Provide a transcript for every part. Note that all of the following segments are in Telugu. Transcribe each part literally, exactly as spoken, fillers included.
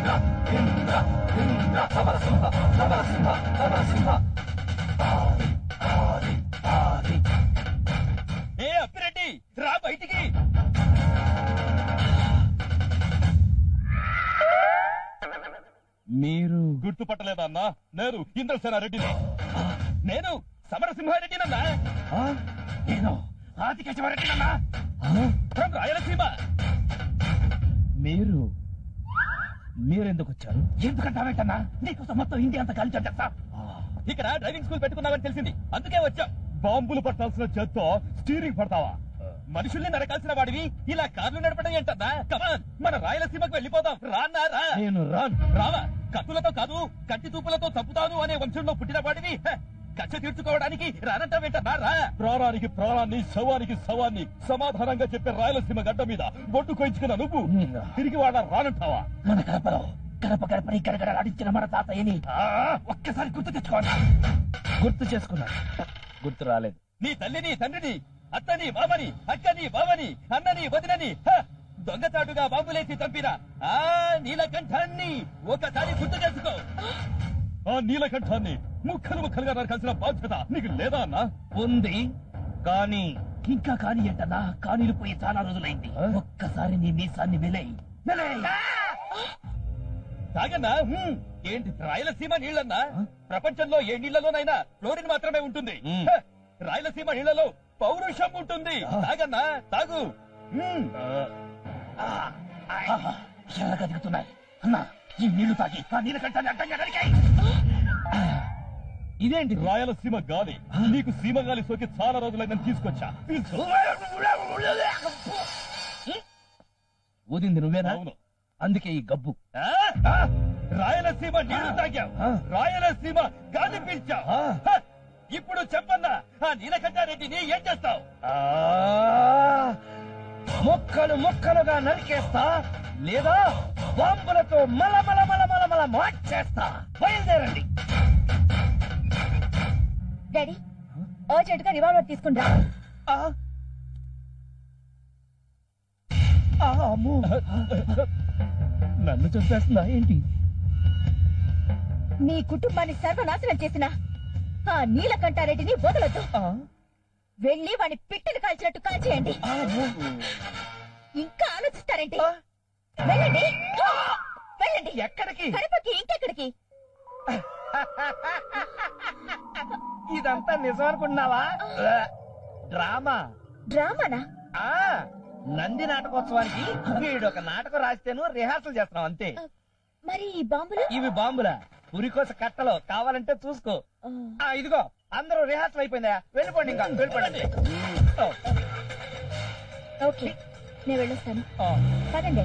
ఏ అప్పిరెడ్డి రా బయటికి. మీరు గుర్తుపట్టలేదా అన్నా? నేను ఇంద్రసేనారెడ్డిని. నేను సమరసింహారెడ్డినన్నా. నేను ఆదికేశవరెడ్డినన్నా ఫ్రమ్ రాయలసీమ. మీరు మీరెందుకు వచ్చారు? ఎందుకంటావేంటన్నా? నీకోసం మొత్తం ఇండియా అంతా కలిసి వచ్చేస్తా. ఇక్కడ డ్రైవింగ్ స్కూల్ పెట్టుకున్నావని తెలిసింది, అందుకే వచ్చా. బాంబులు పట్టాల్సిన చేత్తో స్టీరింగ్ పడతావా? మనుషుల్ని నరకాల్సిన వాడివి ఇలా కార్లు నడపడం ఏంటన్నా? కమాన్, మన రాయలసీమకు వెళ్ళిపోదాం. రాన్నా రా. నేను రాను. రావా? కత్తులతో కాదు కట్టి తూపులతో చంపుతాను అనే వంశంలో పుట్టిన వాడివి. కక్ష తీర్చుకోవడానికి రానంటావేంటన్నా? రా. ప్రాణానికి ప్రాణాన్ని, శవానికి శవాన్ని సమాధానంగా చెప్పే రాయలసీమ గడ్డ మీద బొట్టు కోయించుకున్న నువ్వు తిరిగి వాడ రానంటావా? మన కడపలో గడప గడపని గడగడలాడించిన మన తాతయ్యని ఒక్కసారి గుర్తు తెచ్చుకోండి. గుర్తు చేసుకున్నాను, గుర్తు రాలేదు. నీ తల్లిని, తండ్రిని, అత్తని, మామని, అక్కని, బావని, అన్నని, వదినని హ! దొంగచాటుగా బాంబులేసి చంపిన ఆ నీలకంఠాన్ని ఒకసారి గుర్తు చేసుకో. ఆ నీలకంఠాన్ని ముక్కలు ముక్కలుగా నరకాల్సిన బాధ్యత నీకు లేదా అన్నా? ఉంది, కానీ ఇంకా కాని ఏంటన్నా? కానీలు పోయి చాలా రోజులైంది. ఒక్కసారి నీ మీసాన్ని మెలై తాగన్నా. ఏంటి రాయలసీమ నీళ్ళన్నా? ప్రపంచంలో ఏ నీళ్లలోనైనా క్లోరిన్ మాత్రమే ఉంటుంది. హ! రాయలసీమ నీళ్లలో పౌరుషం ఉంటుంది. తాగన్నా, తాగు. ఎలాగా దిగుతున్నాయి అన్నా? ఈ నీళ్లు తాగి ఆ నీళ్ళకంటే అడ్డంగా నరికాయి. ఇదేంటి? రాయలసీమ గాలి. నీకు సీమ గాలి సోకి చాలా రోజులైందని తీసుకొచ్చా. ఊదింది నువ్వేనా? అవును. అందుకే ఈ గబ్బు. రాయలసీమ నీళ్లు తాగావు, రాయలసీమ గాలి పీల్చావు. ఇప్పుడు చెప్పన్నా, ఆ నీలకంఠారెడ్డిని ఏం చేస్తావు? మొక్కలు మొక్కలుగా నరికేస్తా, లేదా బాంబులతో మల మల మల మల మల మార్చేస్తా. బయలుదేరండి. డాడీ, అర్జెంట్ గా రివాల్వర్ తీసుకుంటా. నన్ను చంపేస్తుందా ఏంటి? నీ కుటుంబాన్ని సర్వనాశనం చేసిన ఆ నీలకంఠారెడ్డిని వదలొద్దు. వెళ్ళి వాడిని పిట్టలు కాల్చినట్టు కాల్చేయండి. ఇంకా ఆలోచిస్తారేంటి? వెళ్ళండి, వెళ్ళండి. ఎక్కడికి? కడపకి. ఇంకెక్కడికి? ఇదంతా నిజం అనుకుంటున్నావా? డ్రామా. డ్రామానా? ఆ నంది నాటకోత్సవానికి వీడు ఒక నాటకం రాస్తేను రిహార్సల్ చేస్తున్నాం అంతే. మరి ఈ బాంబులు? ఇవి బాంబులా? పురికోస కట్టలో కావాలంటే చూసుకో. ఆ ఇదిగో, అందరూ రిహార్సల్ అయిపోయిందా? వెళ్ళిపోండి, ఇంకా వెళ్ళిపోండి. ఓకే, నేను వెళ్ళొస్తాను. పదండి.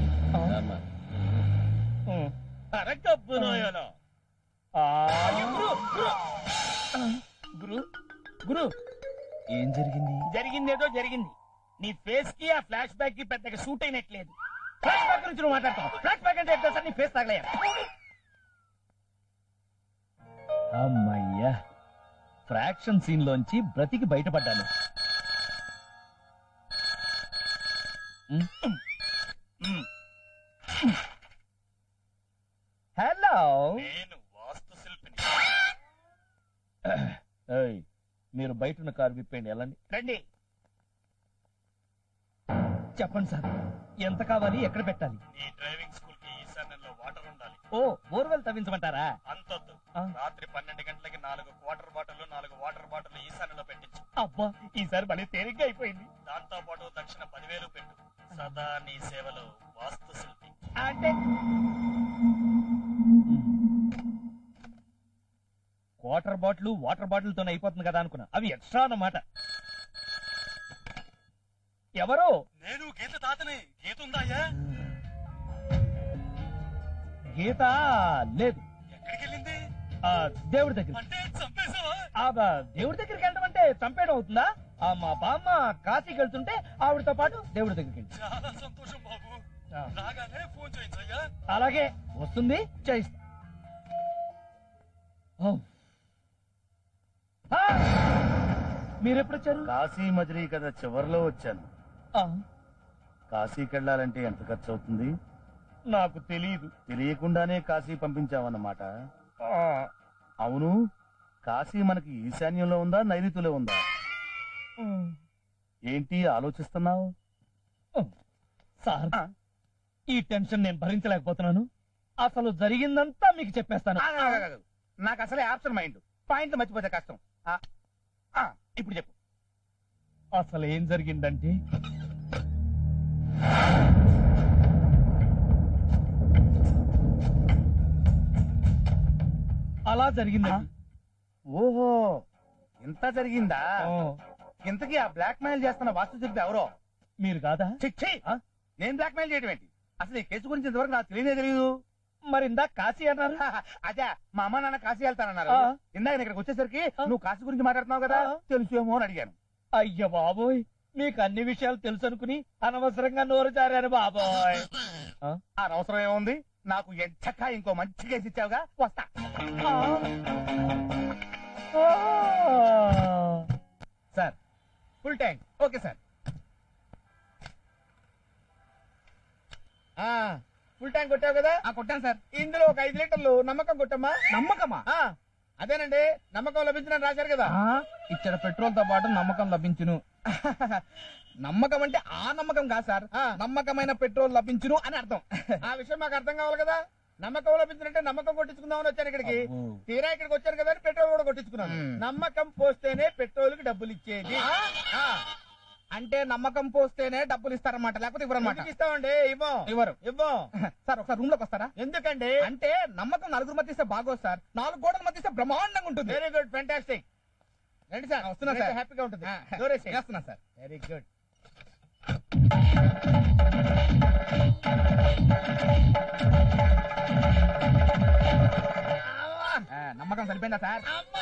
గురు గురు ఏం జరిగింది? జరిగిందేదో జరిగింది. నీ ఫేస్ కి ఆ ఫ్లాష్ బ్యాక్ కి పెద్దగా సూట్ అయినట్లేదు. ఫ్లాష్ బ్యాక్ గురించి నువ్వు మాట్లాడతావు? ఫ్లాష్ బ్యాక్ అంటే ఎట్లా సార్? నీ ఫేస్ తగలయ్యా. అమ్మయ్యా, ఫ్రాక్షన్ సీన్ లోంచి బ్రతికి బయటపడ్డాను. హలో, నేను వాస్తు శిల్పిని. మీరు బయట ఉన్న కారు విప్పండి, వెళ్ళండి. రండి. చెప్పండి సార్, ఎంత కావాలి, ఎక్కడ పెట్టాలి? ఈ డ్రైవింగ్ స్కూల్ కి ఈశాన్యంలో వాటర్ ఉండాలి. ఓ, బోర్వెల్ తవ్వించమంటారా? అంతొద్దు. రాత్రి పన్నెండు గంటలకి నాలుగు వాటర్ బాటిల్ నాలుగు వాటర్ బాటిల్ ఈశాన్యంలో పెట్టించు. అబ్బా, ఈసారి మళ్ళీ తేలిగ్గా అయిపోయింది. దాంతో పాటు దక్షిణ పదివేలు పెట్టు. సదా నీ సేవలో వాస్తు శిల్పి. అంటే వాటర్ బాటిల్ వాటర్ బాటిల్ తోనే అయిపోతుంది కదా అనుకున్నా. అవి ఎక్స్ట్రా అన్నమాట. ఎవరు? నేను గీత తాతని. గీత ఉందాయా? గీత లేదు. ఎక్కడికి వెళ్ళింది? దేవుడి దగ్గర. అంటే చంపేశావా? దేవుడి దగ్గరికి వెళ్ళడం అంటే చంపేయడం అవుతుందా? మా బామ్మ కాశీకి వెళ్తుంటే ఆవిడతో పాటు దేవుడి దగ్గరికి వెళ్ళి. చాలా సంతోషం బాబు. రాగానే ఫోన్ చేయించయ్యా. అలాగే, వస్తుంది, చేయిస్తా. మీరెప్పుడు వచ్చారు? కాశీ మజిలీ కదా చివరిలో వచ్చాను. కాశీకి వెళ్ళాలంటే ఎంత ఖర్చు అవుతుంది? నాకు తెలియదు. తెలియకుండానే కాశీ పంపించావన్నమాట. అవును, కాశీ మనకి ఈశాన్యంలో ఉందా నైరుతిలో ఉందా? ఏంటి ఆలోచిస్తున్నావు? సార్, ఈ టెన్షన్ నేను భరించలేకపోతున్నాను. అసలు జరిగిందంతా మీకు చెప్పేస్తాను. నాకు అసలే ఆప్షన్ మైండ్, పాయింట్లు మర్చిపోతే కష్టం. ఆ, ఆ, ఇప్పుడు చెప్పు. అసలు ఏం జరిగిందంటే, అలా జరిగిందండి. ఓహో, ఇంత జరిగిందా? ఓ, ఇంతకీ ఆ బ్లాక్ మెయిల్ చేస్తున్న వాస్తు చెప్పి ఎవరో? మీరు కాదా? చిచ్చి, నేను బ్లాక్ మెయిల్ చేయడం ఏంటి? అసలు ఈ కేసు గురించి ఇంతవరకు నాకు తెలియనే తెలియదు. మరి ఇందాక కాశీ అన్నారు. అదే, మా అమ్మ నాన్న కాశీ వెళ్తానన్నారు. ఆ. ఇందాక నేను ఇక్కడికి వచ్చేసరికి నువ్వు కాశీ గురించి మాట్లాడుతున్నావు కదా, ఆ. తెలుసేమో అని అడిగాను. అయ్య బాబోయ్, మీకు అన్ని విషయాలు తెలుసు అనుకుని అనవసరంగా నోరు జారారు బాబోయ్. అనవసరం ఏముంది, నాకు ఎంచక్క ఇంకో మంచి కేసు ఇచ్చావుగా, వస్తా. Sir, full tank. Okay sir. Full tank కొట్టావు కదా? కొట్టాను సార్. ఇందులో ఒక ఐదు లీటర్లు నమ్మకం కొట్టమ్మా. నమ్మకమా? ఆ, అదేనండి, నమ్మకం లభించిన రాశారు కదా. ఇచ్చిన పెట్రోల్ తో పాటు నమ్మకం లభించును. నమ్మకం అంటే ఆ నమ్మకం కాదు సార్, ఆ. నమ్మకమైన పెట్రోల్ లభించును అని అర్థం. ఆ విషయం మాకు అర్థం కావాలి కదా. నమ్మకం లభించినట్టే నమ్మకం కొట్టించుకుందామని వచ్చాను ఇక్కడికి. అబ్బో. తీరా ఇక్కడికి వచ్చాను కదా అని పెట్రోల్ కూడా కొట్టించుకున్నాను. మ్. నమ్మకం పోస్తేనే పెట్రోల్ కి డబ్బులు ఇచ్చేది. ఆ, అంటే నమ్మకం పోస్తేనే డబ్బులు ఇస్తారన్నమాట, లేకపోతే ఇవ్వరన్నమాట. ఎందుకు ఇస్తామండి? ఇవ్వం. ఇవ్వరు. ఇవ్వం. సార్, ఒకసారి రూమ్ లోకి వస్తారా? ఎందుకండి? అంటే నమ్మకం నలుగురు మధ్య ఇస్తే బాగోదు సార్, నాలుగు గోడల మధ్య ఇస్తే బ్రహ్మాండంగా ఉంటుంది. Very good, fantastic. రండి సార్, వస్తున్నా సార్. హ్యాపీగా ఉంటుంది. ఆ, దూరేసేయ్. చేస్తున్నా సార్. Very good. ఆ, నమ్మకం సరిపోయిందా సార్?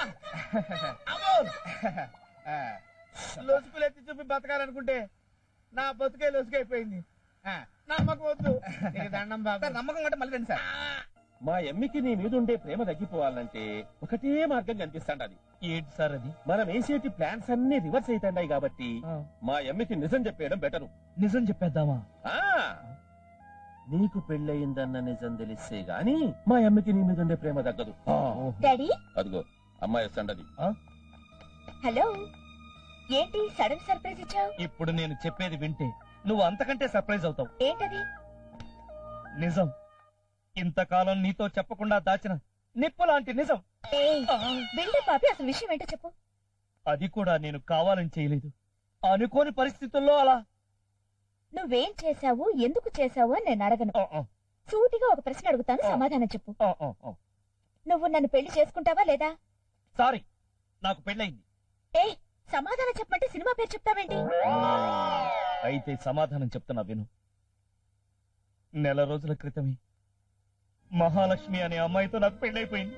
ఆ, లొసుకులు ఎత్తి చూపి బతకాలనుకుంటే నా బతుకే లొసుకైపోయింది. ఆ. నమ్మకం వద్దు. నీకు దండం బాబు. సార్, నమ్మకం అంటే మళ్ళీ రండి సార్. మా ఎమ్మికి నీ మీద ఉండే ప్రేమ తగ్గిపోవాలంటే ఒకటే మార్గం కనిపిస్తాండది. ఏంటి సార్ అది? మనం వేసేటి ప్లాన్స్ అన్ని రివర్స్ అవుతాయి కాబట్టి మా ఎమ్మికి నిజం చెప్పేయడం బెటరు. నిజం చెప్పేద్దామా? ఆ నీకు పెళ్ళయిందన్న నిజం తెలిస్తే గాని మా అమ్మకి నీ మీద ఉండే ప్రేమ తగ్గదు. డాడీ, అదిగో అమ్మాయి వస్తాండది. హలో. ఏంటి సడన్ సర్ప్రైజ్ ఇచ్చావు? ఇప్పుడు నేను చెప్పేది వింటే నువ్వు అంతకంటే సర్ప్రైజ్ అవుతావు. ఏంటది? నిజం, ఇంతకాలం నీతో చెప్పకుండా దాచిన నిప్పు లాంటి నిజం. బిల్డ పాపి, అసలు విషయం ఏంటో చెప్పు. అది కూడా నేను కావాలని చేయలేదు, అనుకోని పరిస్థితుల్లో అలా. నువ్వేం చేశావు, ఎందుకు చేశావు అని నేను అడగను. ఆ, ఆ, సూటిగా ఒక ప్రశ్న అడుగుతాను, సమాధానం చెప్పు. ఆ, ఆ, ఆ. నువ్వు నన్ను పెళ్లి చేసుకుంటావా లేదా? సారీ, నాకు పెళ్ళయింది. ఏ, సమాధానం చెప్పమంటే సినిమా పేరు చెప్తావేంటి? అయితే సమాధానం చెప్తున్నా విను. నెల రోజుల క్రితమే మహాలక్ష్మి అనే అమ్మాయితో నాకు పెళ్ళైపోయింది.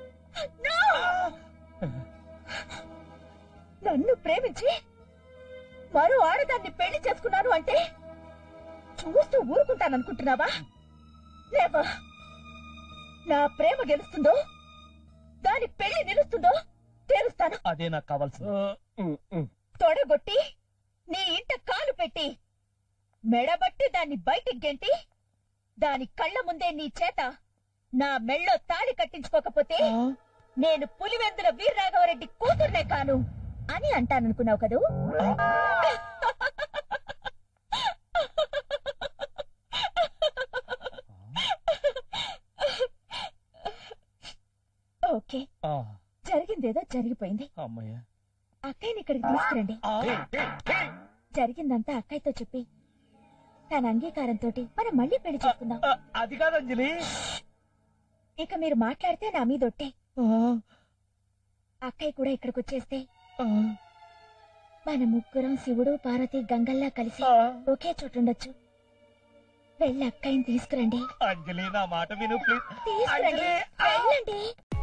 నన్ను ప్రేమించి మరో ఆడదాన్ని పెళ్లి చేసుకున్నాను అంటే చూస్తూ ఊరుకుంటాననుకుంటున్నావా? లేవా? నా ప్రేమ గెలుస్తుందో, దాని పెళ్లి నిలుస్తుందో తేలుస్తాను. అదే నాకు కావాల్సింది. తొడగొట్టి నీ ఇంట కాలు పెట్టి మెడబట్టి దాన్ని బయటికి గెంటి దాని కళ్ళ ముందే నీ చేత నా మెళ్ళో తాళి కట్టించుకోకపోతే నేను పులివెందుల వీరరాఘవరెడ్డి కూతుర్నే కాను అని అంటాననుకున్నావు కదూ? ఓకే, జరిగిందేదో జరిగిపోయింది. అమ్మయ్య, అక్కయ్యని ఇక్కడికి తీసుకురండి. జరిగిందంతా అక్కయ్యతో చెప్పి తన అంగీకారంతో మనం మళ్ళీ పెళ్లి చేసుకుందాం. అది కాదు అంజలి. ఇక మీరు మాట్లాడితే నా మీద ఒట్టే. అక్కయ్య కూడా ఇక్కడికి వచ్చేస్తే మన ముగ్గురం శివుడు పార్వతి గంగల్లా కలిసి ఒకే చోటుండొచ్చు. వెళ్ళి అక్కయ్యని తీసుకురండి. అంజలి, నా మాట విను ప్లీజ్. తీసుకురండి, వెళ్ళండి.